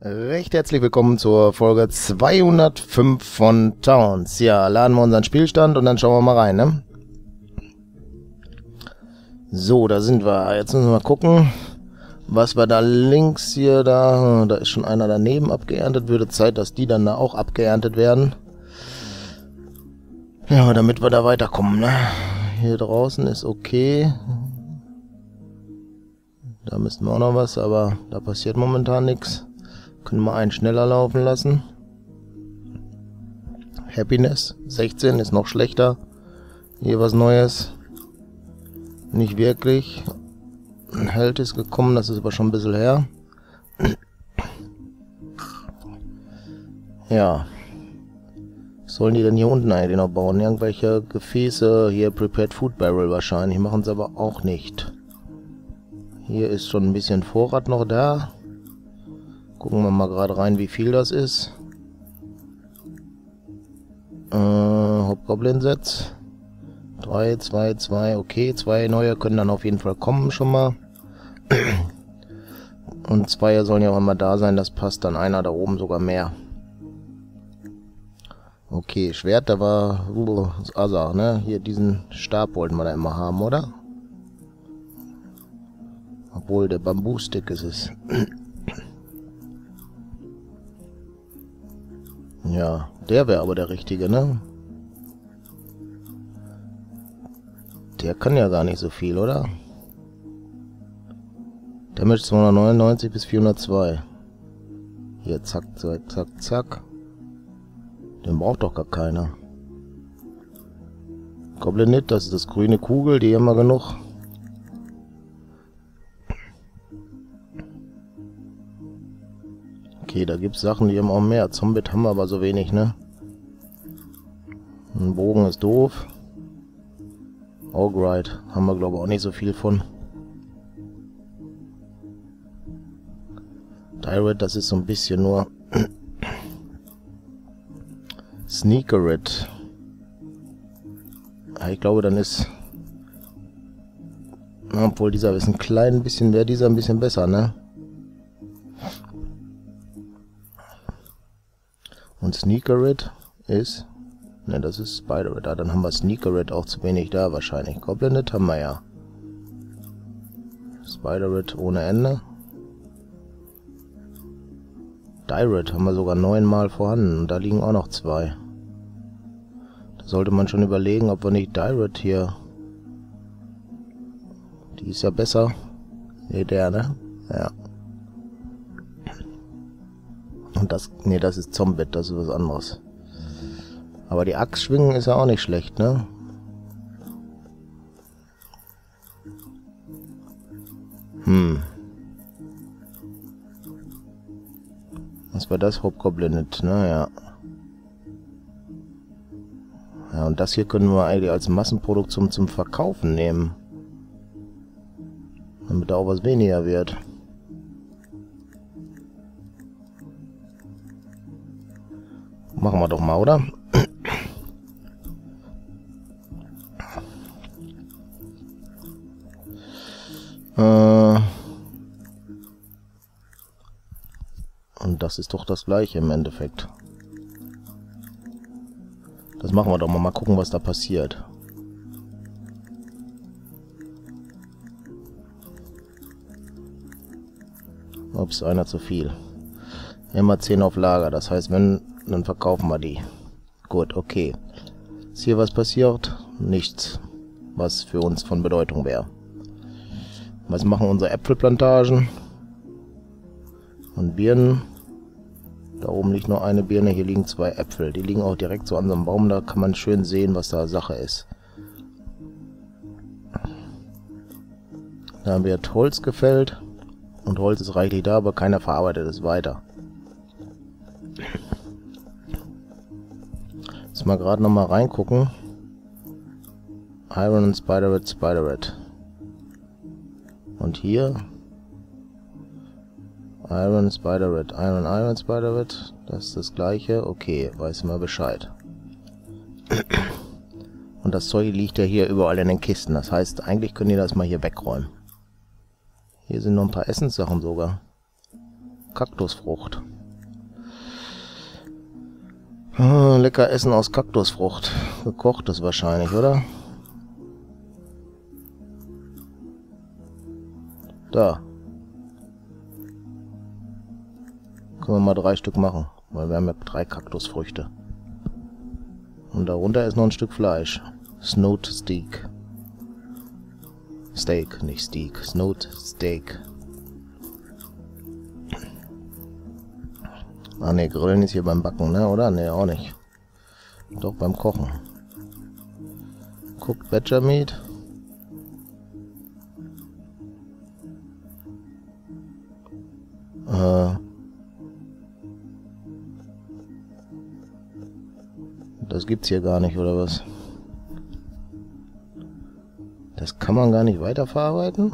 Recht herzlich willkommen zur Folge 205 von Towns. Ja, laden wir unseren Spielstand und dann schauen wir mal rein, ne? So, da sind wir. Jetzt müssen wir mal gucken, was wir da links hier, da ist schon einer daneben abgeerntet. Würde Zeit, dass die dann da auch abgeerntet werden. Ja, damit wir da weiterkommen, ne? Hier draußen ist okay. Da müssten wir auch noch was, aber da passiert momentan nichts. Können wir einen schneller laufen lassen. Happiness 16 ist noch schlechter. Hier was Neues. Nicht wirklich. Ein Held ist gekommen, das ist aber schon ein bisschen her. Ja. Was sollen die denn hier unten eigentlich noch bauen? Irgendwelche Gefäße, hier Prepared Food Barrel wahrscheinlich. Machen sie aber auch nicht. Hier ist schon ein bisschen Vorrat noch da. Gucken wir mal gerade rein, wie viel das ist. Hobgoblin-Sets. 3, 2, 2, okay. 2 neue können dann auf jeden Fall kommen schon mal. Und 2 sollen ja auch immer da sein, das passt dann. Einer da oben sogar mehr. Okay, Schwert, da war Asa, ne? Hier diesen Stab wollten wir da immer haben, oder? Obwohl, der Bamboo-Stick ist es. Ja, der wäre aber der richtige, ne? Der kann ja gar nicht so viel, oder? Damage 299 bis 402. Hier, zack, zack, zack, zack. Den braucht doch gar keiner. Goblinit, das ist das grüne Kugel, die haben wir genug. Okay, da gibt es Sachen, die haben auch mehr. Zombit haben wir aber so wenig, ne? Ein Bogen ist doof. Ogride haben wir, glaube ich, auch nicht so viel von. Direct, das ist so ein bisschen nur. Sneakerit. Ja, ich glaube, dann ist. Obwohl dieser ist ein klein bisschen, wäre dieser ein bisschen besser, ne? Und Sneakerit ist... Ne, das ist Spiderit. Ah, dann haben wir Sneakerit auch zu wenig da wahrscheinlich. Goblinit haben wir ja. Spiderit ohne Ende. Direct haben wir sogar 9 Mal vorhanden. Und da liegen auch noch 2. Da sollte man schon überlegen, ob wir nicht Direct hier... Die ist ja besser. Ne, der, ne? Ja. Und das... Ne, das ist Zombit, das ist was anderes. Aber die Axt schwingen ist ja auch nicht schlecht, ne? Was war das? Hobgoblin-It, ne? Ja. Ja, und das hier können wir eigentlich als Massenproduktion zum Verkaufen nehmen. Damit da auch was weniger wird. Machen wir doch mal, oder? Und das ist doch das gleiche im Endeffekt. Das machen wir doch mal. Mal gucken, was da passiert. Ups, einer zu viel. Immer 10 auf Lager. Das heißt, wenn, dann verkaufen wir die. Gut, okay. Ist hier was passiert? Nichts, was für uns von Bedeutung wäre. Was machen unsere Äpfelplantagen? Und Birnen. Da oben liegt nur eine Birne, hier liegen 2 Äpfel. Die liegen auch direkt so an so einem Baum, da kann man schön sehen, was da Sache ist. Da wird Holz gefällt. Und Holz ist reichlich da, aber keiner verarbeitet es weiter. Jetzt mal gerade nochmal reingucken. Iron und Spiderit, Spiderit. Und hier Iron, Spiderit, Iron, Iron, Spiderit. Das ist das gleiche. Okay, weiß mal Bescheid. Und das Zeug liegt ja hier überall in den Kisten. Das heißt, eigentlich können die das mal hier wegräumen. Hier sind noch ein paar Essenssachen sogar. Kaktusfrucht. Lecker Essen aus Kaktusfrucht. Gekochtes wahrscheinlich, oder? Da. Können wir mal 3 Stück machen, weil wir haben ja 3 Kaktusfrüchte. Und darunter ist noch ein Stück Fleisch. Snowed Steak. Steak, nicht Steak. Snowed Steak. Ah ne, Grillen ist hier beim Backen, ne? Oder? Ne, auch nicht. Doch beim Kochen. Cooked Badger Meat. Das gibt's hier gar nicht, oder was? Das kann man gar nicht weiterverarbeiten?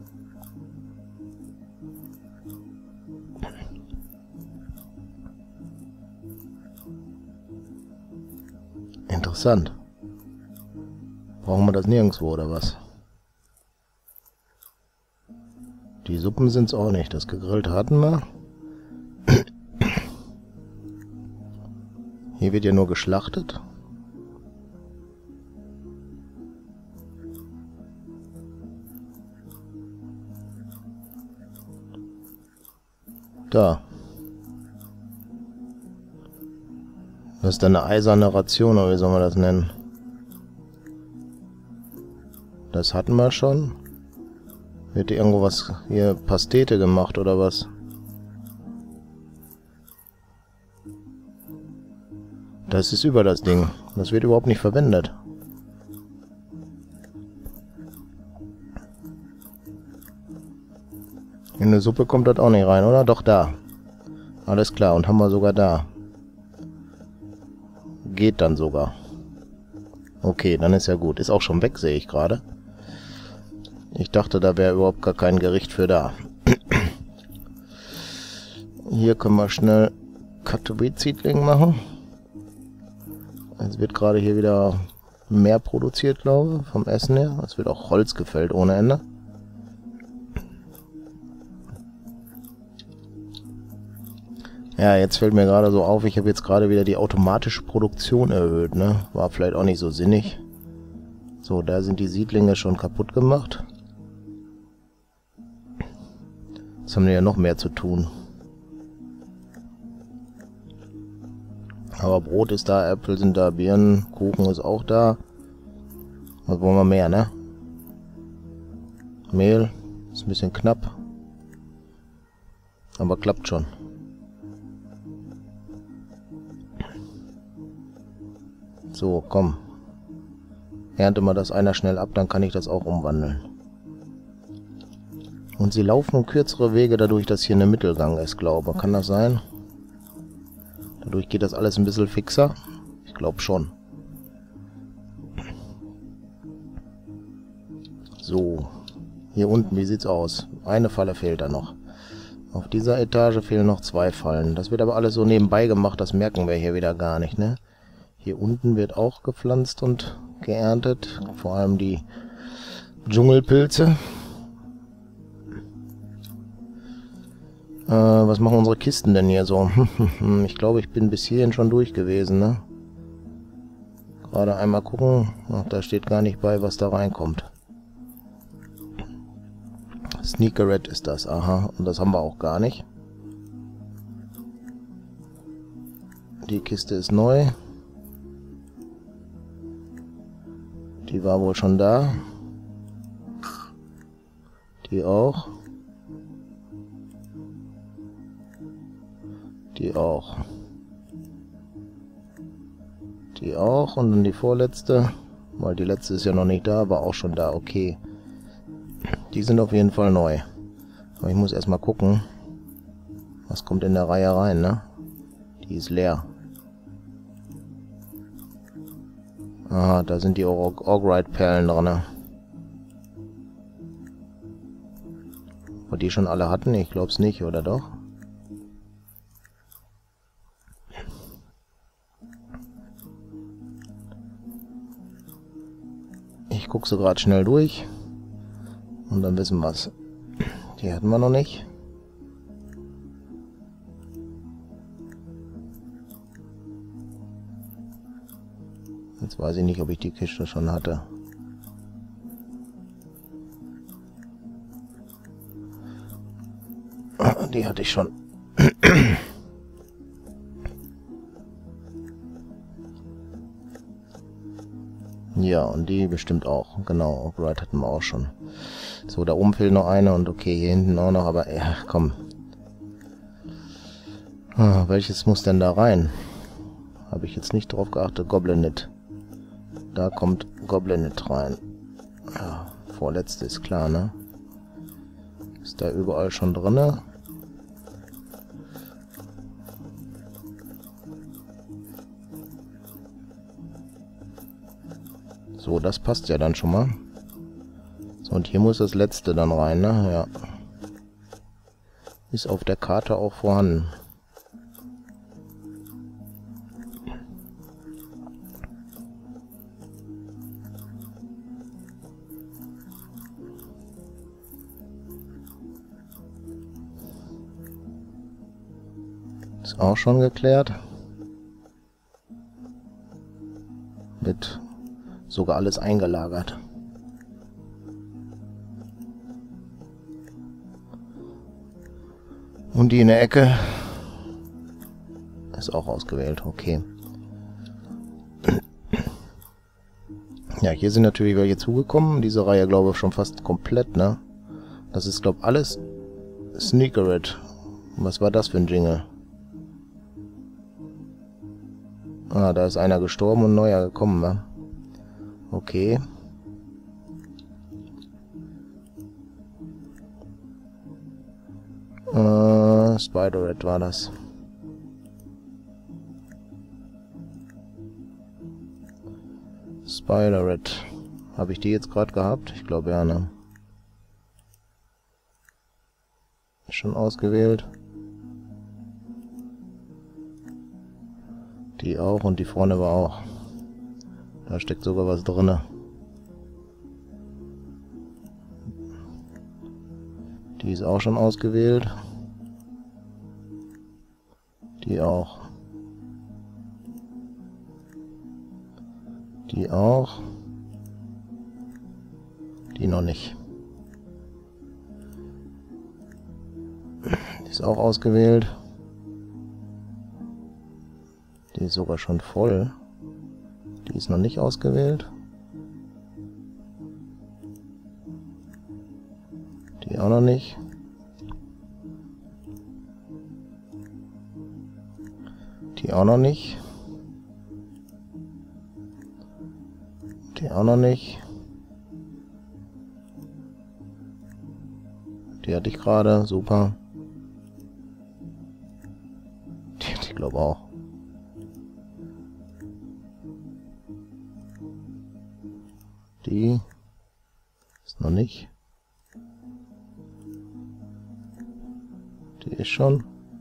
Interessant. Brauchen wir das nirgendwo, oder was? Die Suppen sind's auch nicht. Das Gegrillte hatten wir. Hier wird ja nur geschlachtet. Da. Das ist dann eine eiserne Ration, oder wie soll man das nennen? Das hatten wir schon. Wird irgendwo was hier Pastete gemacht, oder was? Das ist über das Ding. Das wird überhaupt nicht verwendet. In eine Suppe kommt das auch nicht rein, oder? Doch, da. Alles klar, und haben wir sogar da. Geht dann sogar. Okay, dann ist ja gut. Ist auch schon weg, sehe ich gerade. Ich dachte, da wäre überhaupt gar kein Gericht für da. Hier können wir schnell Cut-to-Be-Seedling machen. Es wird gerade hier wieder mehr produziert, glaube ich, vom Essen her. Es wird auch Holz gefällt ohne Ende. Ja, jetzt fällt mir gerade so auf, ich habe jetzt gerade wieder die automatische Produktion erhöht, ne? War vielleicht auch nicht so sinnig. So, da sind die Siedlinge schon kaputt gemacht. Jetzt haben wir ja noch mehr zu tun. Aber Brot ist da, Äpfel sind da, Birnen, Kuchen ist auch da. Was wollen wir mehr, ne? Mehl ist ein bisschen knapp. Aber klappt schon. So, komm. Ernte mal das einer schnell ab, dann kann ich das auch umwandeln. Und sie laufen kürzere Wege dadurch, dass hier eine Mittelgang ist, glaube ich. Kann das sein? Dadurch geht das alles ein bisschen fixer. Ich glaube schon. So. Hier unten, wie sieht's aus? Eine Falle fehlt da noch. Auf dieser Etage fehlen noch 2 Fallen. Das wird aber alles so nebenbei gemacht, das merken wir hier wieder gar nicht, ne? Hier unten wird auch gepflanzt und geerntet. Vor allem die Dschungelpilze. Was machen unsere Kisten denn hier so? Ich glaube, ich bin bis hierhin schon durch gewesen, ne? Gerade einmal gucken. Ach, da steht gar nicht bei, was da reinkommt. Sneakeret ist das, aha. Und das haben wir auch gar nicht. Die Kiste ist neu. Die war wohl schon da. Die auch. Die auch. Die auch. Und dann die vorletzte. Weil die letzte ist ja noch nicht da, war auch schon da. Okay. Die sind auf jeden Fall neu. Aber ich muss erstmal gucken. Was kommt in der Reihe rein, ne? Die ist leer. Ah, da sind die Augite-Perlen dran. Ob die schon alle hatten? Ich glaube es nicht, oder doch? Ich gucke sie gerade schnell durch. Und dann wissen wir es. Die hatten wir noch nicht. Jetzt weiß ich nicht, ob ich die Kiste schon hatte. Die hatte ich schon. Ja, und die bestimmt auch. Genau, Upright hatten wir auch schon. So, da oben fehlt noch eine und okay, hier hinten auch noch, aber ja, komm. Welches muss denn da rein? Habe ich jetzt nicht drauf geachtet. Goblinit. Da kommt Goblinit rein. Ja, vorletzte ist klar, ne? Ist da überall schon drinne? So, das passt ja dann schon mal. So, und hier muss das letzte dann rein, ne? Ja. Ist auf der Karte auch vorhanden. Ist auch schon geklärt. Mit sogar alles eingelagert. Und die in der Ecke ist auch ausgewählt. Okay. Ja, hier sind natürlich welche zugekommen. Diese Reihe, glaube ich, schon fast komplett, ne? Das ist, glaube ich, alles Sneakerit. Was war das für ein Jingle? Ah, da ist einer gestorben und ein neuer gekommen, ne? Okay. Spider-Red war das. Spider-Red. Habe ich die jetzt gerade gehabt? Ich glaube ja, ne? Schon ausgewählt. Die auch und die vorne war auch. Da steckt sogar was drinne. Die ist auch schon ausgewählt. Die auch. Die auch. Die noch nicht. Die ist auch ausgewählt. Die ist sogar schon voll. Die ist noch nicht ausgewählt. Die auch noch nicht. Die auch noch nicht. Die auch noch nicht. Die hatte ich gerade. Super. Die hatte ich glaube auch. Die ist noch nicht. Die ist schon.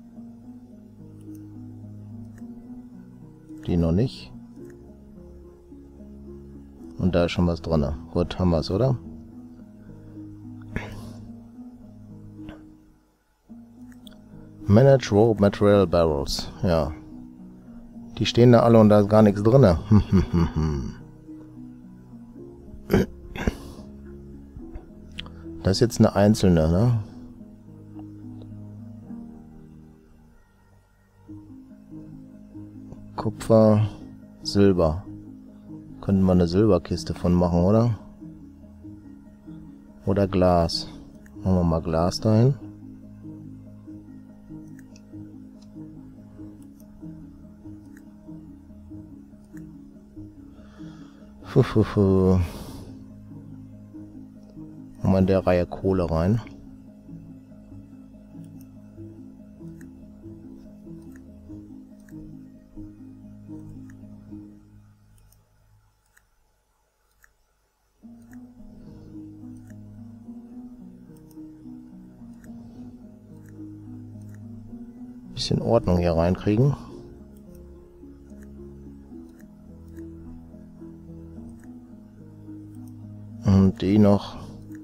Die noch nicht. Und da ist schon was drin. Gut, haben wir es, oder? Manage Raw Material Barrels. Ja. Die stehen da alle und da ist gar nichts drin. Das ist jetzt eine einzelne, ne? Kupfer, Silber. Könnten wir eine Silberkiste von machen, oder? Oder Glas. Machen wir mal Glas dahin. Machen wir in der Reihe Kohle rein. Bisschen Ordnung hier reinkriegen. Und die noch.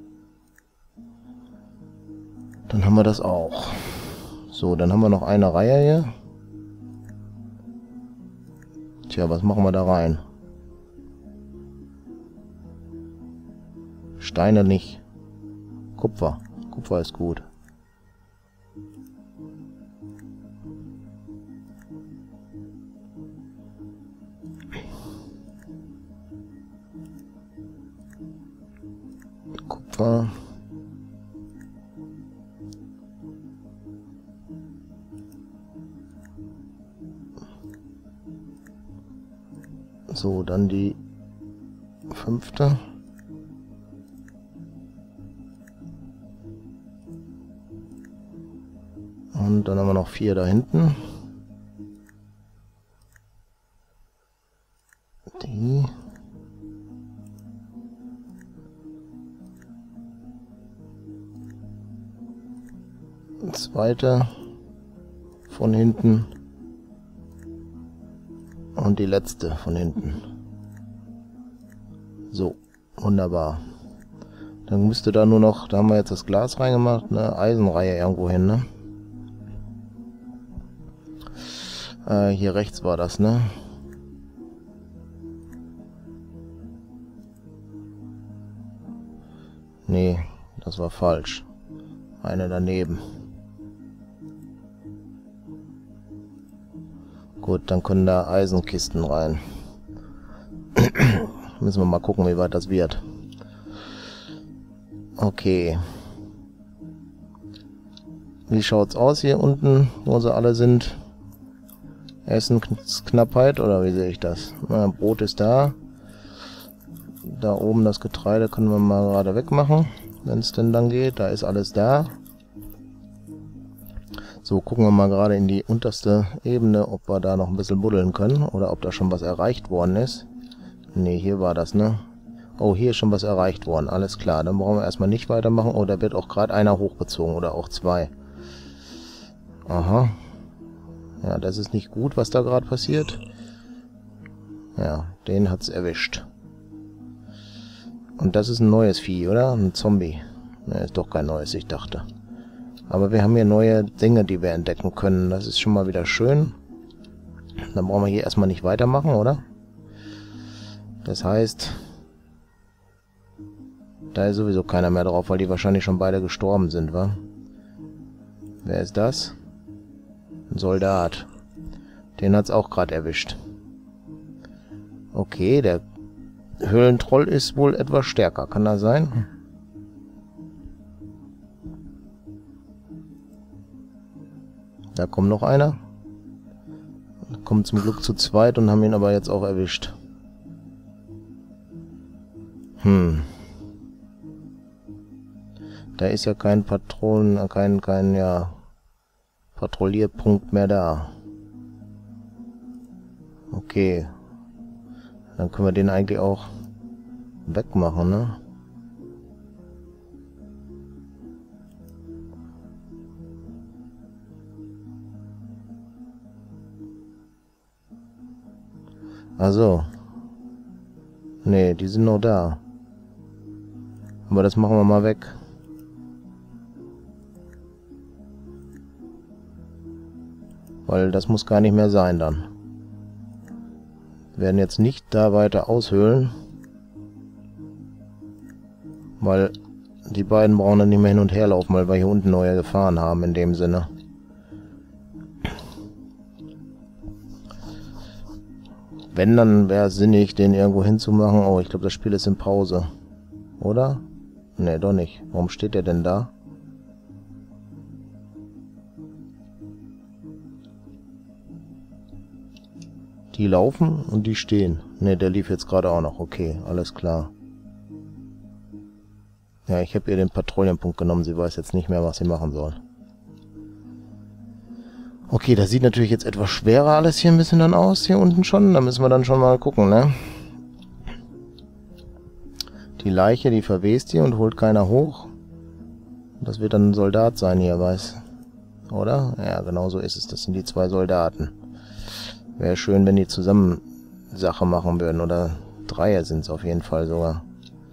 Dann haben wir das auch. So, dann haben wir noch eine Reihe hier. Tja, was machen wir da rein? Steine nicht. Kupfer. Kupfer ist gut. Kupfer. So, dann die 5. Und dann haben wir noch 4 da hinten. Die. Zweite von hinten. Und die letzte von hinten. So, wunderbar. Dann müsste da nur noch, da haben wir jetzt das Glas reingemacht, eine Eisenreihe irgendwo hin, ne? Hier rechts war das, ne? Nee, das war falsch. Eine daneben. Gut, dann können da Eisenkisten rein. Müssen wir mal gucken, wie weit das wird. Okay. Wie schaut's aus hier unten, wo sie alle sind? Essensknappheit, oder wie sehe ich das? Na, Brot ist da. Da oben das Getreide können wir mal gerade wegmachen, wenn es denn dann geht. Da ist alles da. So, gucken wir mal gerade in die unterste Ebene, ob wir da noch ein bisschen buddeln können oder ob da schon was erreicht worden ist. Ne, hier war das, ne? Oh, hier ist schon was erreicht worden. Alles klar, dann brauchen wir erstmal nicht weitermachen. Oh, da wird auch gerade einer hochgezogen oder auch 2. Aha. Ja, das ist nicht gut, was da gerade passiert. Ja, den hat's erwischt. Und das ist ein neues Vieh, oder? Ein Zombie. Ne, ist doch kein neues, ich dachte. Aber wir haben hier neue Dinge, die wir entdecken können. Das ist schon mal wieder schön. Dann brauchen wir hier erstmal nicht weitermachen, oder? Das heißt, da ist sowieso keiner mehr drauf, weil die wahrscheinlich schon beide gestorben sind, wa? Wer ist das? Ein Soldat. Den hat's auch gerade erwischt. Okay, der Höhlentroll ist wohl etwas stärker. Kann das sein? Da kommt noch einer. Kommt zum Glück zu zweit und haben ihn aber jetzt auch erwischt. Da ist ja kein ja, Patrouillierpunkt mehr da. Okay. Dann können wir den eigentlich auch wegmachen, ne? Also. Nee, die sind noch da. Aber das machen wir mal weg. Weil das muss gar nicht mehr sein dann. Wir werden jetzt nicht da weiter aushöhlen. Weil die beiden brauchen dann nicht mehr hin und her laufen, weil wir hier unten neue Gefahren haben in dem Sinne. Wenn, dann wäre es sinnig, den irgendwo hinzumachen. Oh, ich glaube, das Spiel ist in Pause. Oder? Ne, doch nicht. Warum steht der denn da? Die laufen und die stehen. Ne, der lief jetzt gerade auch noch. Okay, alles klar. Ja, ich habe ihr den Patrouillenpunkt genommen. Sie weiß jetzt nicht mehr, was sie machen soll. Okay, das sieht natürlich jetzt etwas schwerer alles hier ein bisschen dann aus, hier unten schon. Da müssen wir dann schon mal gucken, ne? Die Leiche, die verwest hier und holt keiner hoch. Das wird dann ein Soldat sein hier, weiß. Oder? Ja, genau so ist es. Das sind die 2 Soldaten. Wäre schön, wenn die zusammen Sache machen würden. Oder 3 sind es auf jeden Fall sogar.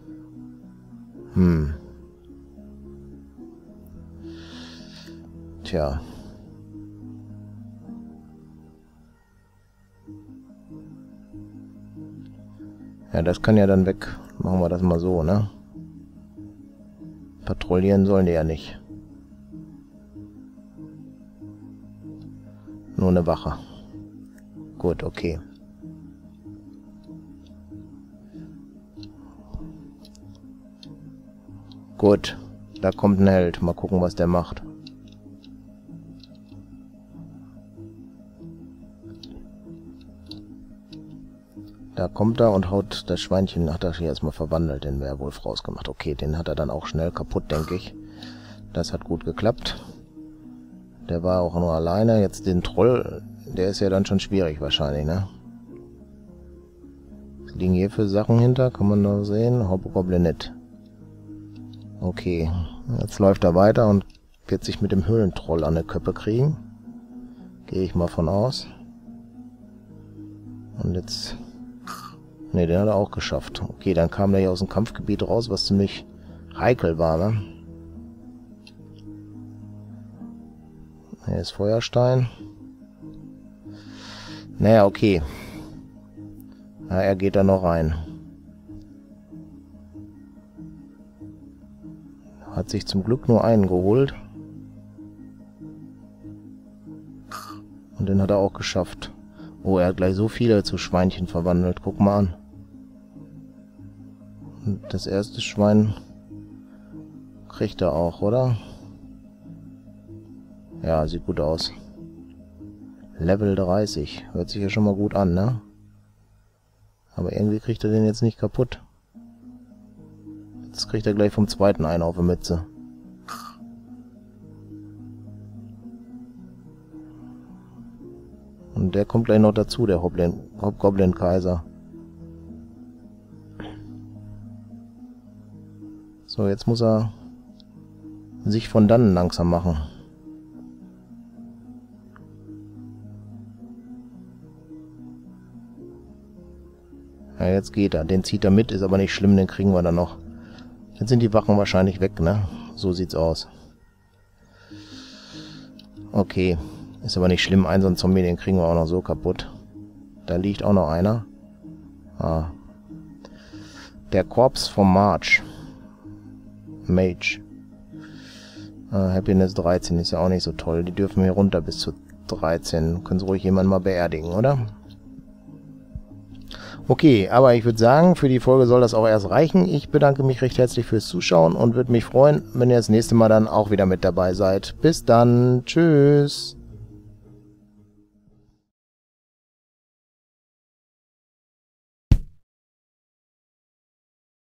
Tja. Ja, das kann ja dann weg. Machen wir das mal so, ne? Patrouillieren sollen die ja nicht. Nur eine Wache. Gut, okay. Gut, da kommt ein Held. Mal gucken, was der macht. Da kommt er und haut das Schweinchen, hat er hier erstmal verwandelt, den Werwolf rausgemacht. Okay, den hat er dann auch schnell kaputt, denke ich. Das hat gut geklappt. Der war auch nur alleine. Jetzt den Troll, der ist ja dann schon schwierig wahrscheinlich, ne? Was liegen hier für Sachen hinter? Kann man da sehen? Hobgoblin nicht. Okay, jetzt läuft er weiter und wird sich mit dem Höhlentroll an der Köppe kriegen. Gehe ich mal von aus. Und jetzt... Ne, den hat er auch geschafft. Okay, dann kam der hier aus dem Kampfgebiet raus, was ziemlich heikel war, ne? Hier ist Feuerstein. Naja, okay. Ja, er geht da noch rein. Hat sich zum Glück nur einen geholt. Und den hat er auch geschafft. Oh, er hat gleich so viele zu Schweinchen verwandelt. Guck mal an. Und das erste Schwein kriegt er auch, oder? Ja, sieht gut aus. Level 30. Hört sich ja schon mal gut an, ne? Aber irgendwie kriegt er den jetzt nicht kaputt. Jetzt kriegt er gleich vom zweiten einen auf die Mütze. Und der kommt gleich noch dazu, der Hobgoblin-Kaiser. So, jetzt muss er sich von dannen langsam machen. Ja, jetzt geht er. Den zieht er mit, ist aber nicht schlimm, den kriegen wir dann noch. Jetzt sind die Wachen wahrscheinlich weg, ne? So sieht's aus. Okay. Ist aber nicht schlimm, einen so einen Zombie, den kriegen wir auch noch so kaputt. Da liegt auch noch einer. Ah. Der Korps vom Mage. Happiness 13 ist ja auch nicht so toll. Die dürfen hier runter bis zu 13. Können Sie ruhig jemanden mal beerdigen, oder? Okay, aber ich würde sagen, für die Folge soll das auch erst reichen. Ich bedanke mich recht herzlich fürs Zuschauen und würde mich freuen, wenn ihr das nächste Mal dann auch wieder mit dabei seid. Bis dann. Tschüss.